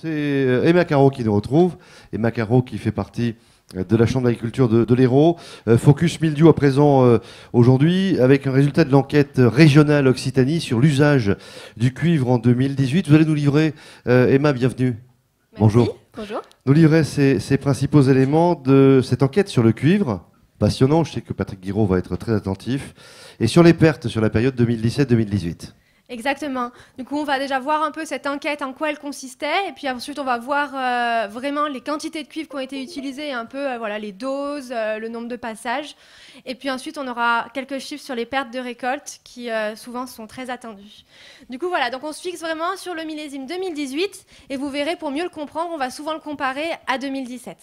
C'est Emma Caro qui nous retrouve. Emma Caro qui fait partie de la Chambre d'agriculture de l'Hérault. Focus Mildiou à présent aujourd'hui avec un résultat de l'enquête régionale Occitanie sur l'usage du cuivre en 2018. Vous allez nous livrer, Emma, bienvenue. Merci. Bonjour. Bonjour. Nous livrer ces principaux éléments de cette enquête sur le cuivre. Passionnant, je sais que Patrick Guiraud va être très attentif. Et sur les pertes sur la période 2017-2018. Exactement. Du coup, on va déjà voir un peu cette enquête, en quoi elle consistait, et puis ensuite, on va voir vraiment les quantités de cuivre qui ont été utilisées, un peu voilà, les doses, le nombre de passages. Et puis ensuite, on aura quelques chiffres sur les pertes de récolte qui souvent sont très attendues. Du coup, voilà, donc on se fixe vraiment sur le millésime 2018, et vous verrez, pour mieux le comprendre, on va souvent le comparer à 2017.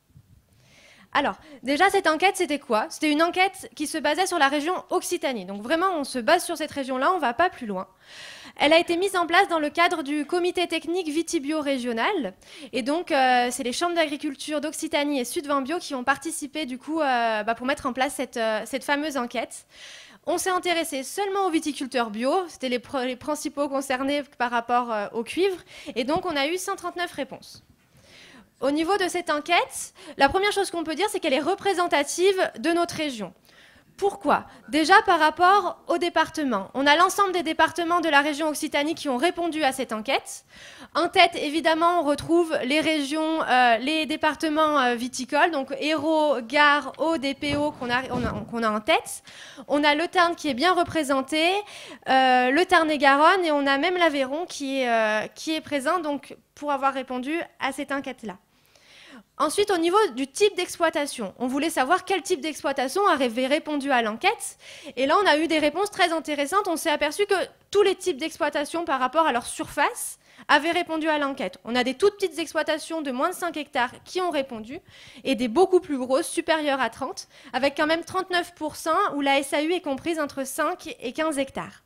Alors, déjà, cette enquête, c'était quoi? C'était une enquête qui se basait sur la région Occitanie. Donc vraiment, on se base sur cette région-là, on ne va pas plus loin. Elle a été mise en place dans le cadre du comité technique Vitibio régional. Et donc, c'est les chambres d'agriculture d'Occitanie et Sud-Vent-Bio qui ont participé, du coup, pour mettre en place cette fameuse enquête. On s'est intéressé seulement aux viticulteurs bio. C'était les principaux concernés par rapport au cuivre. Et donc, on a eu 139 réponses. Au niveau de cette enquête, la première chose qu'on peut dire, c'est qu'elle est représentative de notre région. Pourquoi? Déjà par rapport aux départements. On a l'ensemble des départements de la région Occitanie qui ont répondu à cette enquête. En tête, évidemment, on retrouve les régions, les départements viticoles, donc Hérault, Gard, Aude et PO qu'on a en tête. On a le Tarn qui est bien représenté, le Tarn-et-Garonne, et on a même l'Aveyron qui est présent donc, pour avoir répondu à cette enquête-là. Ensuite, au niveau du type d'exploitation, on voulait savoir quel type d'exploitation avait répondu à l'enquête. Et là, on a eu des réponses très intéressantes. On s'est aperçu que tous les types d'exploitation par rapport à leur surface avaient répondu à l'enquête. On a des toutes petites exploitations de moins de 5 hectares qui ont répondu et des beaucoup plus grosses, supérieures à 30, avec quand même 39% où la SAU est comprise entre 5 et 15 hectares.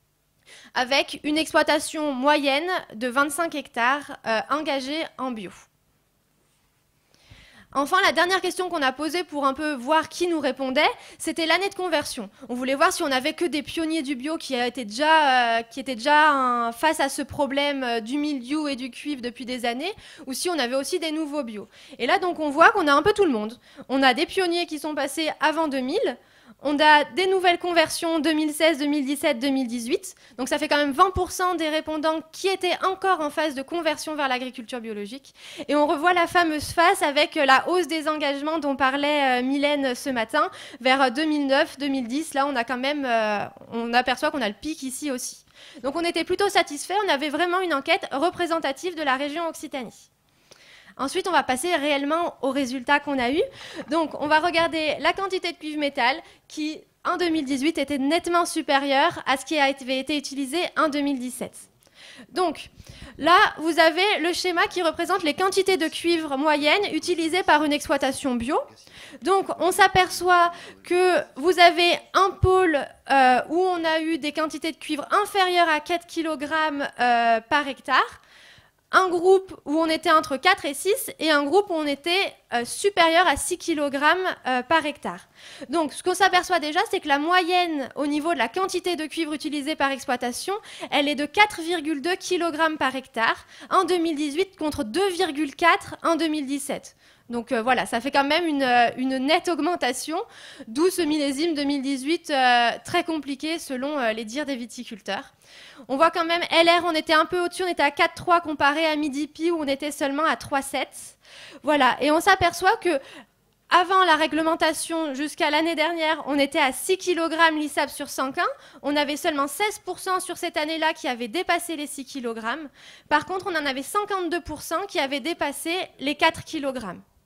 Avec une exploitation moyenne de 25 hectares engagée en bio. Enfin, la dernière question qu'on a posée pour un peu voir qui nous répondait, c'était l'année de conversion. On voulait voir si on n'avait que des pionniers du bio qui étaient déjà face à ce problème du mildiou et du cuivre depuis des années, ou si on avait aussi des nouveaux bio. Et là, donc, on voit qu'on a un peu tout le monde. On a des pionniers qui sont passés avant 2000, on a des nouvelles conversions 2016, 2017, 2018. Donc ça fait quand même 20% des répondants qui étaient encore en phase de conversion vers l'agriculture biologique. Et on revoit la fameuse phase avec la hausse des engagements dont parlait Mylène ce matin, vers 2009, 2010. Là, on a quand même, on aperçoit qu'on a le pic ici aussi. Donc on était plutôt satisfaits. On avait vraiment une enquête représentative de la région Occitanie. Ensuite, on va passer réellement aux résultats qu'on a eus. Donc, on va regarder la quantité de cuivre métal qui, en 2018, était nettement supérieure à ce qui avait été utilisé en 2017. Donc, là, vous avez le schéma qui représente les quantités de cuivre moyennes utilisées par une exploitation bio. Donc, on s'aperçoit que vous avez un pôle où on a eu des quantités de cuivre inférieures à 4 kg par hectare, un groupe où on était entre 4 et 6 et un groupe où on était supérieur à 6 kg par hectare. Donc ce qu'on s'aperçoit déjà, c'est que la moyenne au niveau de la quantité de cuivre utilisée par exploitation, elle est de 4,2 kg par hectare en 2018 contre 2,4 en 2017. Donc voilà, ça fait quand même une nette augmentation, d'où ce millésime 2018 très compliqué selon les dires des viticulteurs. On voit quand même LR, on était un peu au-dessus, on était à 4,3 comparé à Midi-Pi où on était seulement à 3,7. Voilà, et on s'aperçoit que avant la réglementation, jusqu'à l'année dernière, on était à 6 kg lissable sur 100 quins. On avait seulement 16% sur cette année-là qui avaient dépassé les 6 kg. Par contre, on en avait 52% qui avaient dépassé les 4 kg.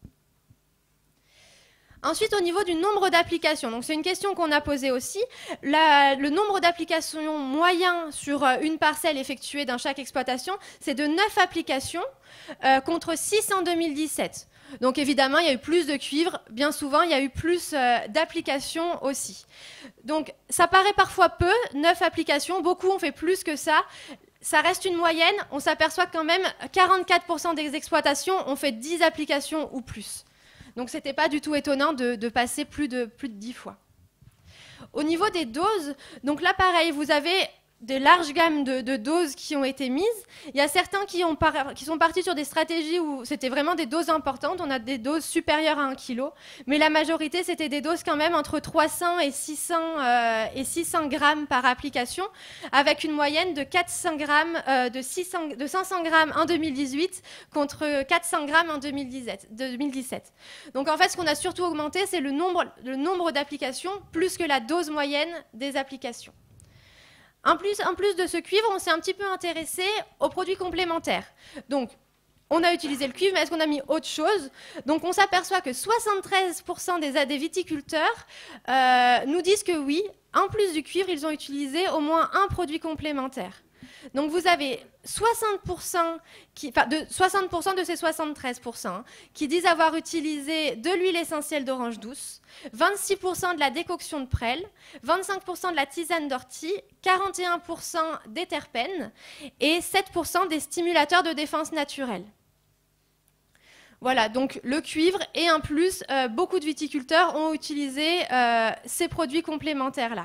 Ensuite, au niveau du nombre d'applications, donc c'est une question qu'on a posée aussi, le nombre d'applications moyen sur une parcelle effectuée dans chaque exploitation, c'est de 9 applications contre 6 en 2017. Donc évidemment, il y a eu plus de cuivre, bien souvent, il y a eu plus d'applications aussi. Donc ça paraît parfois peu, 9 applications, beaucoup ont fait plus que ça. Ça reste une moyenne, on s'aperçoit quand même 44% des exploitations ont fait 10 applications ou plus. Donc ce n'était pas du tout étonnant de passer plus de 10 fois. Au niveau des doses, donc là pareil, vous avez des larges gammes de doses qui ont été mises. Il y a certains qui sont partis sur des stratégies où c'était vraiment des doses importantes. On a des doses supérieures à 1 kg, mais la majorité, c'était des doses quand même entre 300 et 600 grammes par application, avec une moyenne de 400 grammes, de 500 grammes en 2018 contre 400 grammes en 2017. Donc en fait, ce qu'on a surtout augmenté, c'est le nombre d'applications plus que la dose moyenne des applications. En plus de ce cuivre, on s'est un petit peu intéressé aux produits complémentaires. Donc, on a utilisé le cuivre, mais est-ce qu'on a mis autre chose? Donc, on s'aperçoit que 73% des viticulteurs nous disent que oui, en plus du cuivre, ils ont utilisé au moins un produit complémentaire. Donc, vous avez 60% de ces 73% qui disent avoir utilisé de l'huile essentielle d'orange douce, 26% de la décoction de prêle, 25% de la tisane d'ortie, 41% des terpènes et 7% des stimulateurs de défense naturelle. Voilà, donc le cuivre et en plus, beaucoup de viticulteurs ont utilisé ces produits complémentaires-là.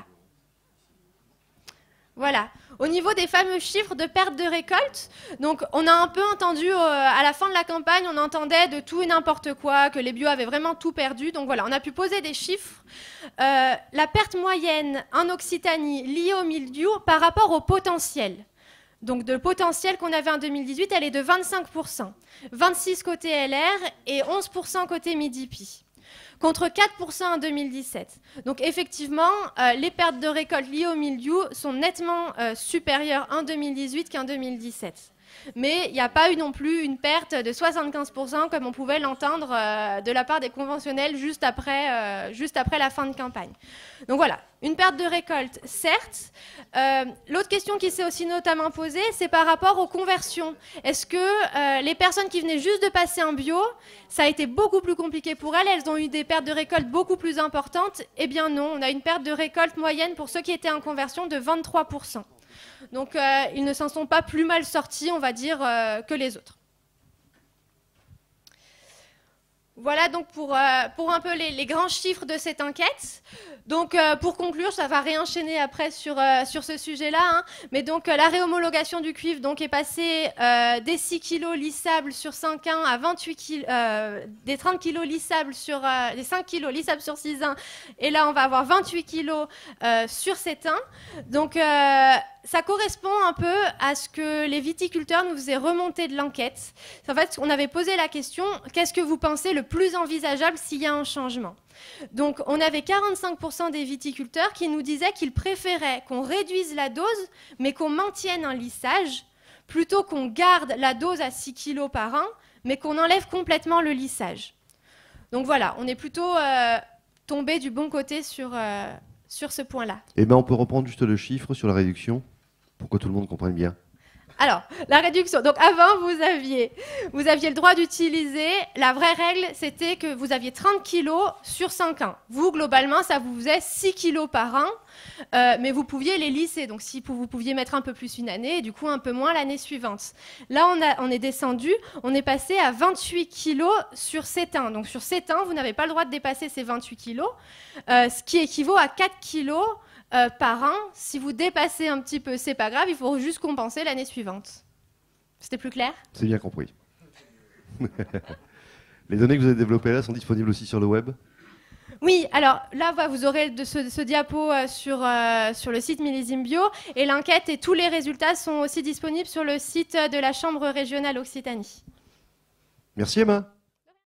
Voilà. Au niveau des fameux chiffres de perte de récolte, donc on a un peu entendu à la fin de la campagne, on entendait de tout et n'importe quoi, que les bio avaient vraiment tout perdu. Donc voilà, on a pu poser des chiffres. La perte moyenne en Occitanie liée au mildiou par rapport au potentiel. Donc le potentiel qu'on avait en 2018, elle est de 25%. 26% côté LR et 11% côté Midi-Pi. Contre 4% en 2017. Donc effectivement, les pertes de récolte liées au mildiou sont nettement supérieures en 2018 qu'en 2017. Mais il n'y a pas eu non plus une perte de 75% comme on pouvait l'entendre de la part des conventionnels juste après la fin de campagne. Donc voilà, une perte de récolte, certes. L'autre question qui s'est aussi notamment posée, c'est par rapport aux conversions. Est-ce que les personnes qui venaient juste de passer en bio, ça a été beaucoup plus compliqué pour elles, elles ont eu des pertes de récolte beaucoup plus importantes? Eh bien non, on a une perte de récolte moyenne pour ceux qui étaient en conversion de 23%. Donc ils ne s'en sont pas plus mal sortis, on va dire, que les autres. Voilà donc pour un peu les grands chiffres de cette enquête. Donc pour conclure, ça va réenchaîner après sur ce sujet-là, hein, mais donc la réhomologation du cuivre donc, est passée des 6 kg lissables sur 5 ans à 28 kg, des 30 kg lissables sur des 5 kg lissables sur 6 ans, et là on va avoir 28 kg sur 7 ans. Donc ça correspond un peu à ce que les viticulteurs nous faisaient remonter de l'enquête. En fait, on avait posé la question, qu'est-ce que vous pensez le plus envisageable s'il y a un changement? Donc, on avait 45% des viticulteurs qui nous disaient qu'ils préféraient qu'on réduise la dose, mais qu'on maintienne un lissage, plutôt qu'on garde la dose à 6 kg par an, mais qu'on enlève complètement le lissage. Donc voilà, on est plutôt tombé du bon côté sur ce point-là. Eh bien, on peut reprendre juste le chiffre sur la réduction, pour que tout le monde comprenne bien. Alors, la réduction. Donc avant, vous aviez le droit d'utiliser. La vraie règle, c'était que vous aviez 30 kilos sur 5 ans. Vous, globalement, ça vous faisait 6 kilos par an, mais vous pouviez les lisser. Donc, si vous pouviez mettre un peu plus une année, et du coup un peu moins l'année suivante. Là, on est descendu, on est passé à 28 kilos sur 7 ans. Donc, sur 7 ans, vous n'avez pas le droit de dépasser ces 28 kilos, ce qui équivaut à 4 kilos par an. Si vous dépassez un petit peu, c'est pas grave, il faut juste compenser l'année suivante. C'était plus clair? C'est bien compris. Les données que vous avez développées là sont disponibles aussi sur le web? Oui, alors là, vous aurez ce diapo sur le site Millésime Bio, et l'enquête et tous les résultats sont aussi disponibles sur le site de la Chambre régionale Occitanie. Merci Emma.